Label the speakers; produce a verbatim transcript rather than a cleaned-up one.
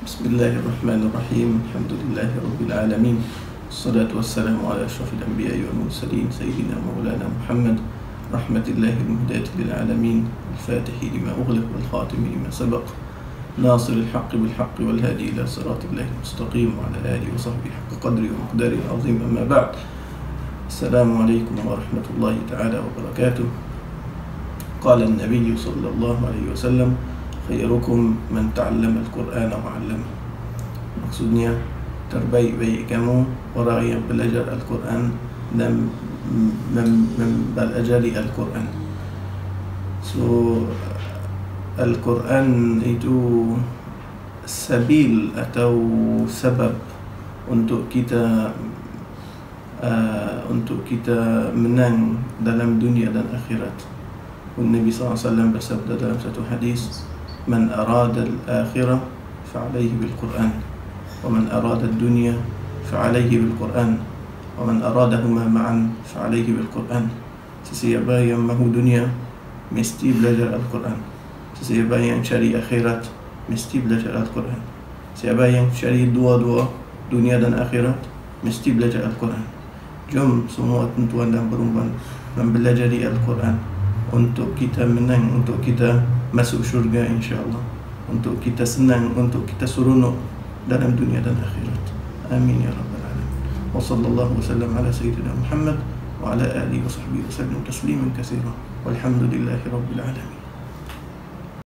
Speaker 1: Bismillahirrahmanirrahim. Alhamdulillahirabbil alamin. Wassalatu wassalamu ala asyrafil anbiya'i wal mursalin sayyidina maulana Muhammad rahmatillahi muhdati lil alamin. Al-Fatihi lima ughliq wal khatimi lima sabaq. Nasiril haqqi bil haqqi wal hadi ila siratillahi mustaqim wa ala alihi wa sahbihi haqqa qadri wa miqdarihi azim. Amma ba'd. Assalamualaikum warahmatullahi ta'ala wabarakatuh. Qala an-nabiy sallallahu alaihi wasallam, khairukum man ta'allama al-Qur'ana wa 'allama. Maksudnya, terbaik-baik kamu orang yang belajar Al-Quran dan mempelajari Al-Quran. So, Al-Quran itu sabil atau sebab untuk kita uh, untuk kita menang dalam dunia dan akhirat. Nabi sallallahu alaihi wasallam bersabda dalam satu hadis, "Man arada al-akhirah fa'alayhi bil-Qur'an, wa man arada ad-dunya fa'alayhi bil-Qur'an, wa man aradahuma ma'an fa'alayhi bil-Qur'an." Sesiapa yang mahu dunia mesti belajar Al-Quran. Sesiapa yang cari akhirat mesti belajar Al-Quran. Siapa yang cari dua-dua, dunia dan akhirat, mesti belajar Al-Quran. Jom semua tuan-tuan dan perempuan mempelajari Al-Quran untuk kita menang, untuk kita masuk syurga insya-Allah, untuk kita senang, untuk kita seronok dalam dunia dan akhirat. Amin ya rabbal alamin. Wa sallallahu wasallam ala sayyidina Muhammad wa ala alihi wa sahbihi wasallam tasliman katsiran. Walhamdulillahi rabbil alamin.